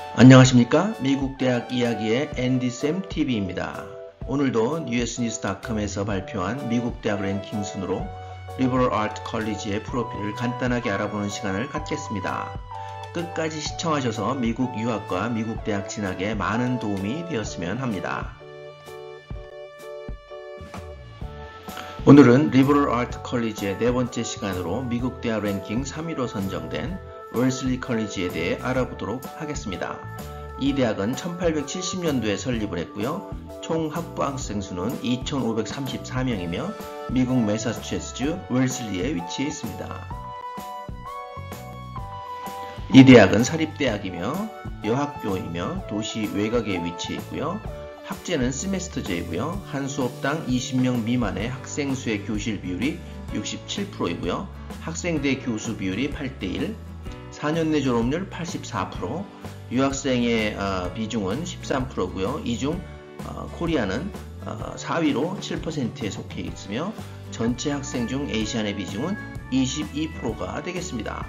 안녕하십니까? 미국 대학 이야기의 앤디쌤 TV입니다. 오늘도 usnews.com에서 발표한 미국 대학 랭킹 순으로 리버럴 아트 컬리지의 프로필을 간단하게 알아보는 시간을 갖겠습니다. 끝까지 시청하셔서 미국 유학과 미국 대학 진학에 많은 도움이 되었으면 합니다. 오늘은 리버럴 아트 컬리지의 네 번째 시간으로 미국 대학 랭킹 3위로 선정된 웰슬리 컬리지에 대해 알아보도록 하겠습니다. 이 대학은 1870년도에 설립을 했고요. 총 학부 학생 수는 2,534명이며 미국 매사추세츠주 웰슬리에 위치해 있습니다. 이 대학은 사립대학이며 여학교이며 도시 외곽에 위치해 있고요. 학제는 세메스터제이고요. 한 수업당 20명 미만의 학생 수의 교실 비율이 67%이고요. 학생대 교수 비율이 8대1, 4년 내 졸업률 84%, 유학생의 비중은 13%고요. 이 중 코리아는 4위로 7%에 속해 있으며 전체 학생 중 아시안의 비중은 22%가 되겠습니다.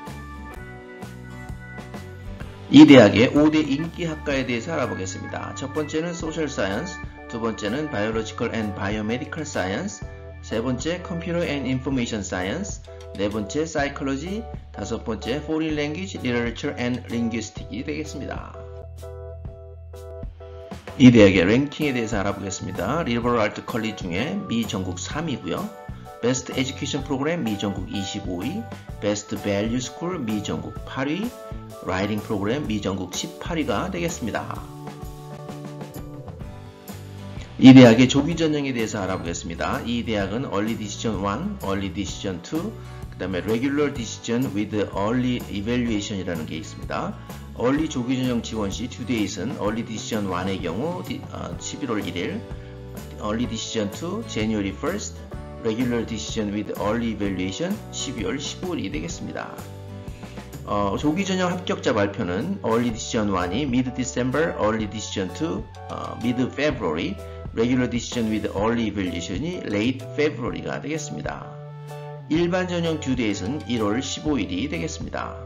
이 대학의 5대 인기 학과에 대해서 알아보겠습니다. 첫 번째는 소셜 사이언스, 두 번째는 바이올로지컬 앤 바이오메디컬 사이언스, 세 번째 컴퓨터 앤 인포메이션 사이언스, 네 번째 사이콜로지, 다섯 번째 foreign language, literature and linguistic이 되겠습니다. 이 대학의 랭킹에 대해서 알아보겠습니다. 리버럴 아트 컬리지 중에 미 전국 3위고요. 베스트 에듀케이션 프로그램 미 전국 25위, 베스트 밸류 스쿨 미 전국 8위, 라이팅 프로그램 미 전국 18위가 되겠습니다. 이 대학의 조기 전형에 대해서 알아보겠습니다. 이 대학은 Early Decision 1, Early Decision 2, 그 다음에 Regular Decision with Early Evaluation 이라는 게 있습니다. Early 조기 전형 지원 시 due date은 Early Decision 1의 경우 11월 1일, Early Decision 2 January 1st, Regular Decision with Early Evaluation 12월 15일이 되겠습니다. 조기 전형 합격자 발표는 Early Decision 1이 Mid-December, Early Decision 2 Mid-February, Regular Decision with Early Evaluation이 Late February가 되겠습니다. 일반 전형 due date은 1월 15일이 되겠습니다.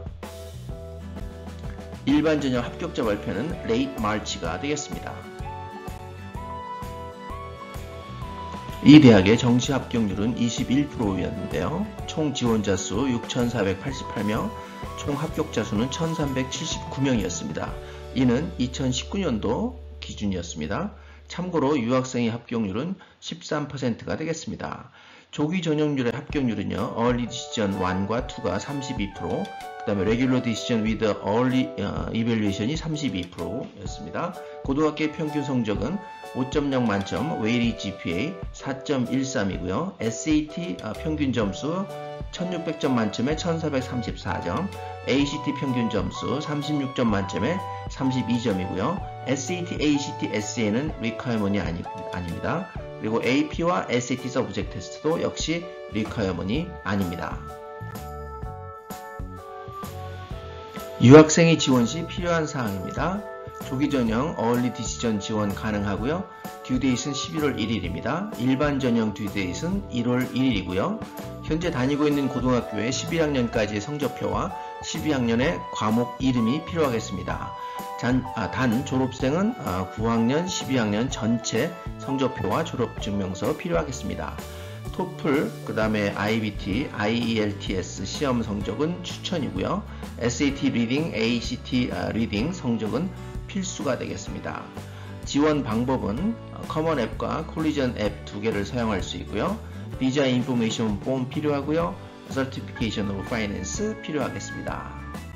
일반 전형 합격자 발표는 Late March가 되겠습니다. 이 대학의 정시 합격률은 21%였는데요. 총 지원자 수 6,488명, 총 합격자 수는 1,379명이었습니다. 이는 2019년도 기준이었습니다. 참고로 유학생의 합격률은 13%가 되겠습니다. 조기 전형률의 합격률은요, Early Decision 1과 2가 32%, 그 다음에 Regular Decision with Early Evaluation이 32%였습니다. 고등학교의 평균 성적은 5.0 만점, 웨이리 GPA 4.13이고요. SAT 평균 점수 1600점 만점에 1434점, ACT 평균 점수 36점 만점에 32점이고요. SAT, ACT, SA는 requirement이 아닙니다. 그리고 AP와 SAT 서브젝트 테스트도 역시 requirement이 아닙니다. 유학생이 지원 시 필요한 사항입니다. 조기 전형 Early Decision 지원 가능하고요. due date은 11월 1일입니다. 일반 전형 due date은 1월 1일이고요. 현재 다니고 있는 고등학교의 11학년까지의 성적표와 12학년의 과목 이름이 필요하겠습니다. 단 졸업생은 9학년, 12학년 전체 성적표와 졸업증명서 필요하겠습니다. 토플, 그 다음에 IBT, IELTS 시험 성적은 추천이고요. SAT 리딩, ACT 리딩 성적은 필수가 되겠습니다. 지원 방법은 커먼 앱과 콜리전 앱 두 개를 사용할 수 있고요. 비자 인포메이션 폼 필요하고요. Certification of Finance 필요하겠습니다.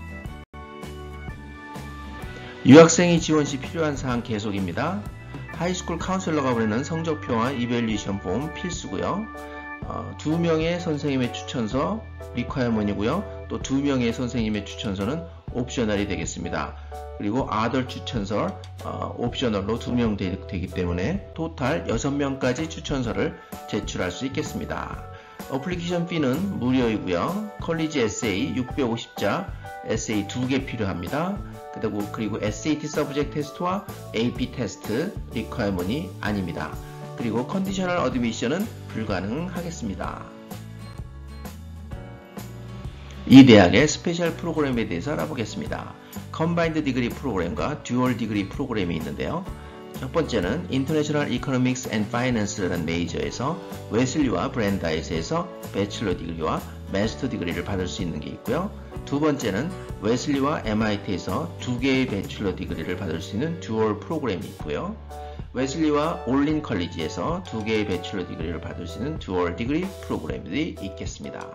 유학생이 지원 시 필요한 사항 계속입니다. 하이스쿨 카운슬러가 보내는 성적표와 이밸리에이션 폼 필수고요. 2명의 선생님의 추천서 리퀘어먼이고요. 또 2명의 선생님의 추천서는 옵셔널이 되겠습니다. 그리고 아덜 추천서 옵셔널로 2명 되기 때문에 토탈 6명까지 추천서를 제출할 수 있겠습니다. 어플리케이션 피는 무료이고요. 컬리지 에세이 650자, 에세이 2개 필요합니다. 그리고 SAT 서브젝트 테스트와 AP 테스트 리퀘어먼이 아닙니다. 그리고 컨디셔널 어드미션은 불가능하겠습니다. 이 대학의 스페셜 프로그램에 대해서 알아보겠습니다. Combined Degree 프로그램과 Dual Degree 프로그램이 있는데요. 첫 번째는 International Economics and Finance라는 메이저에서 웨슬리와 브랜다이스에서 배첼러 디그리와 마스터 디그리를 받을 수 있는 게 있고요. 두 번째는 웨슬리와 MIT에서 두 개의 배첼러 디그리를 받을 수 있는 듀얼 프로그램이 있고요. 웨슬리와 올린 컬리지에서 두 개의 배첼러 디그리를 받을 수 있는 듀얼 디그리 프로그램들이 있겠습니다.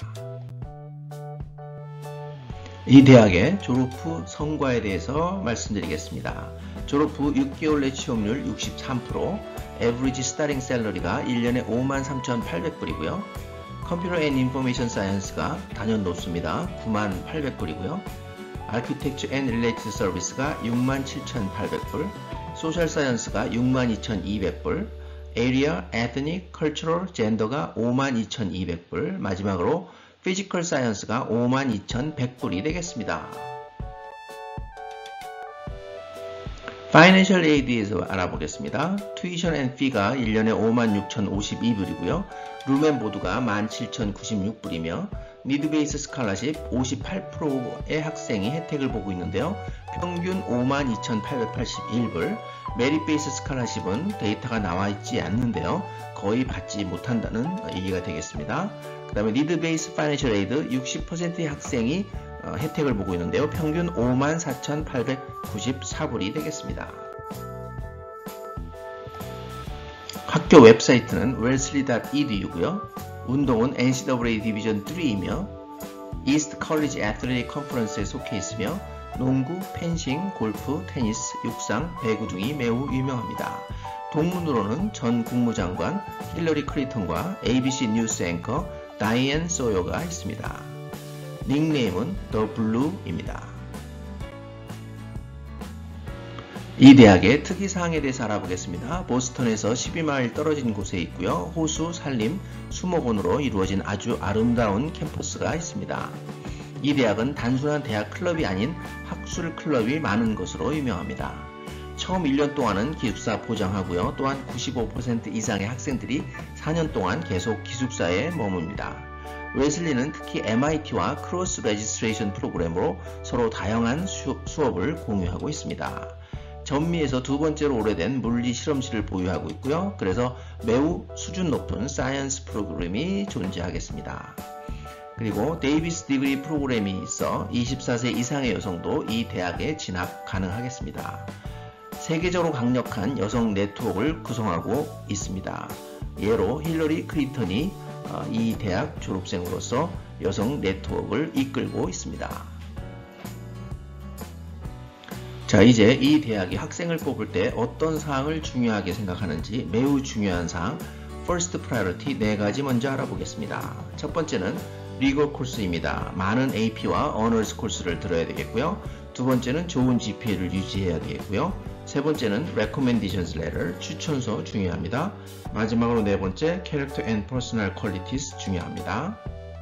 이 대학의 졸업 후 성과에 대해서 말씀드리겠습니다. 졸업 후 6개월 내 취업률 63%, 에브리지 스타팅 샐러리가 1년에 53,800불이고요. 컴퓨터 앤 인포메이션 사이언스가 단연 높습니다. 98,800불이고요. 아키텍처 앤 릴레이티드 서비스가 67,800불, 소셜 사이언스가 62,200불, 에리아, 에트닉, 컬처럴, 젠더가 52,200불, 마지막으로 피지컬 사이언스가 52,100불이 되겠습니다. 파이낸셜 에이드에서 알아보겠습니다. 투이션 앤 피가 1년에 56,052불이고요. 룸앤보드가 17,096불이며 니드 베이스 스칼라십 58%의 학생이 혜택을 보고 있는데요. 평균 52,881불, 메릿 베이스 스칼라십은 데이터가 나와 있지 않는데요. 거의 받지 못한다는 얘기가 되겠습니다. 그 다음에 니드 베이스 파이낸셜 에이드 60%의 학생이 혜택을 보고 있는데요. 평균 54,894불이 되겠습니다. 학교 웹사이트는 wellesley.edu고요. 운동은 NCAA 디비전 3이며 이스트 컬리지 애틀레틱 컨퍼런스에 속해 있으며 농구, 펜싱, 골프, 테니스, 육상, 배구 등이 매우 유명합니다. 동문으로는 전 국무장관 힐러리 클린턴과 ABC 뉴스 앵커 다이앤 소요가 있습니다. 닉네임은 The Blue입니다. 이 대학의 특이사항에 대해서 알아보겠습니다. 보스턴에서 12마일 떨어진 곳에 있고요. 호수, 산림, 수목원으로 이루어진 아주 아름다운 캠퍼스가 있습니다. 이 대학은 단순한 대학 클럽이 아닌 학술 클럽이 많은 것으로 유명합니다. 처음 1년 동안은 기숙사 보장하고요. 또한 95% 이상의 학생들이 4년 동안 계속 기숙사에 머뭅니다. 웨슬리는 특히 MIT와 크로스 레지스트레이션 프로그램으로 서로 다양한 수업을 공유하고 있습니다. 전미에서 두 번째로 오래된 물리 실험실을 보유하고 있고요. 그래서 매우 수준 높은 사이언스 프로그램이 존재하겠습니다. 그리고 데이비스 디그리 프로그램이 있어 24세 이상의 여성도 이 대학에 진학 가능하겠습니다. 세계적으로 강력한 여성 네트워크를 구성하고 있습니다. 예로 힐러리 클린턴이 이 대학 졸업생으로서 여성 네트워크를 이끌고 있습니다. 자, 이제 이 대학이 학생을 뽑을 때 어떤 사항을 중요하게 생각하는지 매우 중요한 사항, First Priority 4가지 먼저 알아보겠습니다. 첫 번째는 리거 코스입니다. 많은 AP와 Honors 코스를 들어야 되겠고요. 두 번째는 좋은 GPA를 유지해야 되겠고요. 세 번째는 Recommendations Letter, 추천서 중요합니다. 마지막으로 네 번째, Character and Personal Qualities 중요합니다.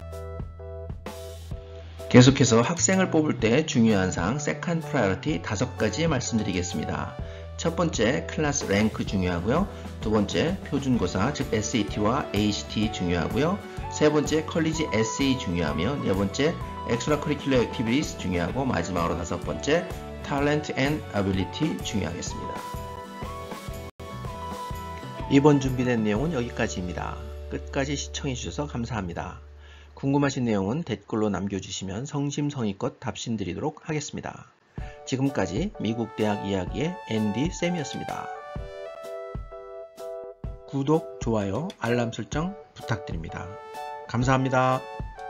계속해서 학생을 뽑을 때 중요한 사항 Second Priority 5가지 말씀드리겠습니다. 첫 번째, 클래스 랭크 중요하고요. 두 번째, 표준고사 즉 SAT와 ACT 중요하고요. 세 번째, 컬리지 에세이 중요하며 네 번째, Extracurricular Activities 중요하고 마지막으로 다섯 번째, Talent and Ability 중요하겠습니다. 이번 준비된 내용은 여기까지입니다. 끝까지 시청해주셔서 감사합니다. 궁금하신 내용은 댓글로 남겨주시면 성심성의껏 답신드리도록 하겠습니다. 지금까지 미국 대학 이야기의 앤디 쌤이었습니다. 구독, 좋아요, 알람 설정 부탁드립니다. 감사합니다.